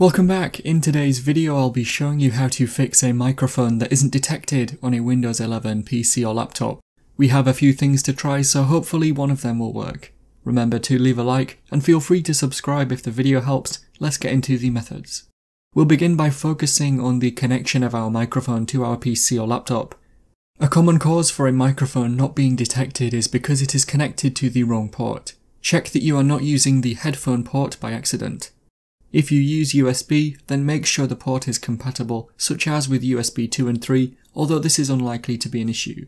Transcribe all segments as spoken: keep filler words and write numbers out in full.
Welcome back. In today's video I'll be showing you how to fix a microphone that isn't detected on a Windows eleven P C or laptop. We have a few things to try, so hopefully one of them will work. Remember to leave a like and feel free to subscribe if the video helps. Let's get into the methods. We'll begin by focusing on the connection of our microphone to our P C or laptop. A common cause for a microphone not being detected is because it is connected to the wrong port. Check that you are not using the headphone port by accident. If you use U S B, then make sure the port is compatible, such as with U S B two and three, although this is unlikely to be an issue.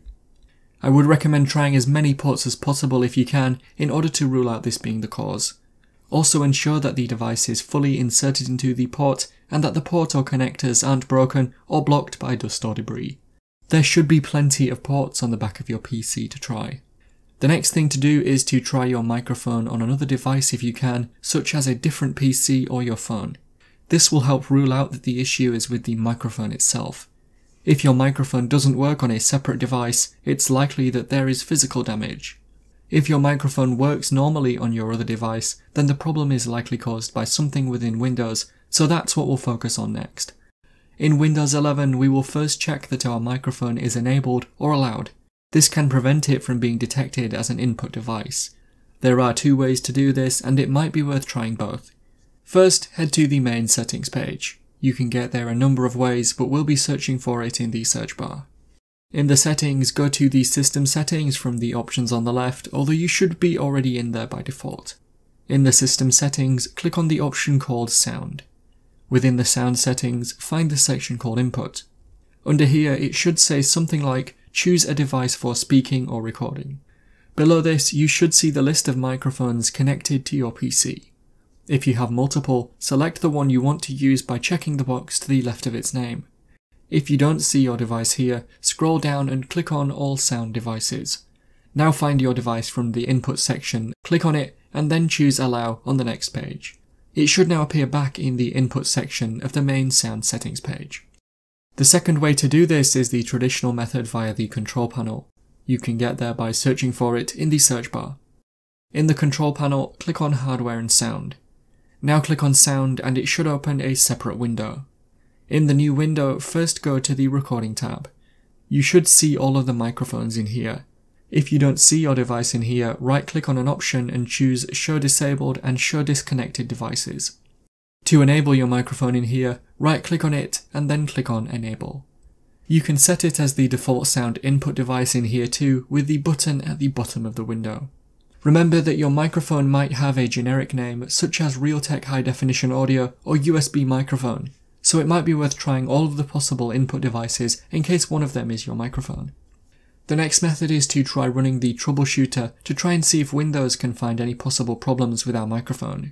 I would recommend trying as many ports as possible if you can, in order to rule out this being the cause. Also ensure that the device is fully inserted into the port, and that the port or connectors aren't broken or blocked by dust or debris. There should be plenty of ports on the back of your P C to try. The next thing to do is to try your microphone on another device if you can, such as a different P C or your phone. This will help rule out that the issue is with the microphone itself. If your microphone doesn't work on a separate device, it's likely that there is physical damage. If your microphone works normally on your other device, then the problem is likely caused by something within Windows, so that's what we'll focus on next. In Windows eleven, we will first check that our microphone is enabled or allowed. This can prevent it from being detected as an input device. There are two ways to do this, and it might be worth trying both. First, head to the main settings page. You can get there a number of ways, but we'll be searching for it in the search bar. In the settings, go to the system settings from the options on the left, although you should be already in there by default. In the system settings, click on the option called sound. Within the sound settings, find the section called input. Under here, it should say something like choose a device for speaking or recording. Below this, you should see the list of microphones connected to your P C. If you have multiple, select the one you want to use by checking the box to the left of its name. If you don't see your device here, scroll down and click on All Sound Devices. Now find your device from the input section, click on it, and then choose Allow on the next page. It should now appear back in the input section of the main sound settings page. The second way to do this is the traditional method via the control panel. You can get there by searching for it in the search bar. In the control panel, click on Hardware and Sound. Now click on Sound and it should open a separate window. In the new window, first go to the Recording tab. You should see all of the microphones in here. If you don't see your device in here, right-click on an option and choose Show Disabled and Show Disconnected Devices. To enable your microphone in here, right-click on it and then click on Enable. You can set it as the default sound input device in here too, with the button at the bottom of the window. Remember that your microphone might have a generic name such as Realtek High Definition Audio or U S B microphone, so it might be worth trying all of the possible input devices in case one of them is your microphone. The next method is to try running the Troubleshooter to try and see if Windows can find any possible problems with our microphone.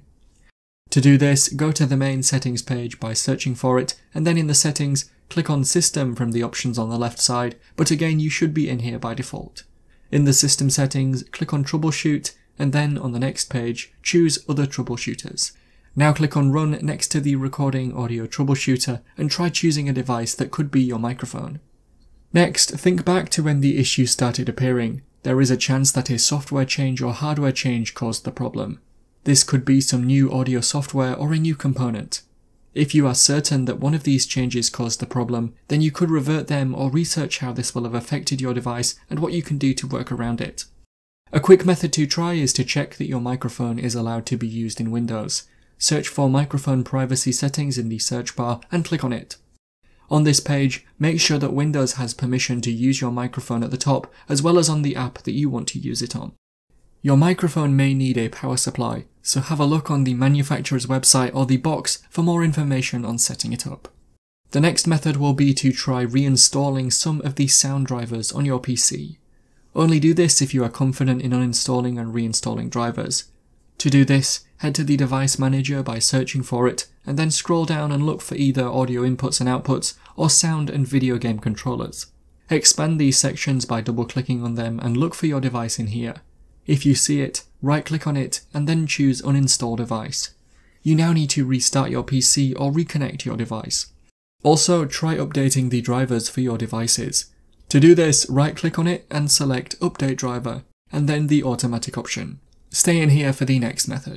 To do this, go to the main settings page by searching for it, and then in the settings, click on System from the options on the left side, but again you should be in here by default. In the system settings, click on Troubleshoot, and then on the next page, choose Other Troubleshooters. Now click on Run next to the Recording Audio Troubleshooter and try choosing a device that could be your microphone. Next, think back to when the issue started appearing. There is a chance that a software change or hardware change caused the problem. This could be some new audio software or a new component. If you are certain that one of these changes caused the problem, then you could revert them or research how this will have affected your device and what you can do to work around it. A quick method to try is to check that your microphone is allowed to be used in Windows. Search for Microphone Privacy Settings in the search bar and click on it. On this page, make sure that Windows has permission to use your microphone at the top, as well as on the app that you want to use it on. Your microphone may need a power supply, so have a look on the manufacturer's website or the box for more information on setting it up. The next method will be to try reinstalling some of the sound drivers on your P C. Only do this if you are confident in uninstalling and reinstalling drivers. To do this, head to the device manager by searching for it, and then scroll down and look for either audio inputs and outputs or sound and video game controllers. Expand these sections by double-clicking on them and look for your device in here. If you see it, right-click on it and then choose Uninstall Device. You now need to restart your P C or reconnect your device. Also, try updating the drivers for your devices. To do this, right-click on it and select Update Driver, and then the automatic option. Stay in here for the next method.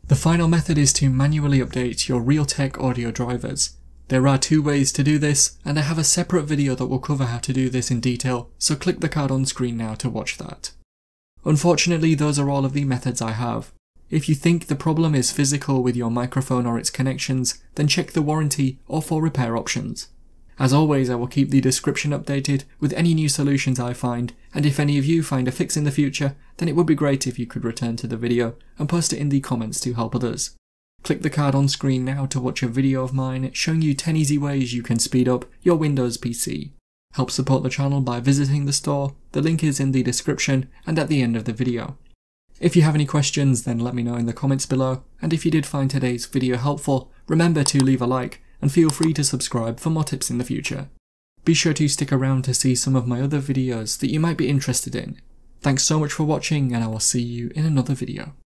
The final method is to manually update your Realtek audio drivers. There are two ways to do this, and I have a separate video that will cover how to do this in detail, so click the card on screen now to watch that. Unfortunately, those are all of the methods I have. If you think the problem is physical with your microphone or its connections, then check the warranty or for repair options. As always, I will keep the description updated with any new solutions I find, and if any of you find a fix in the future, then it would be great if you could return to the video and post it in the comments to help others. Click the card on screen now to watch a video of mine showing you ten easy ways you can speed up your Windows P C. Help support the channel by visiting the store, the link is in the description and at the end of the video. If you have any questions, then let me know in the comments below, and if you did find today's video helpful, remember to leave a like and feel free to subscribe for more tips in the future. Be sure to stick around to see some of my other videos that you might be interested in. Thanks so much for watching, and I will see you in another video.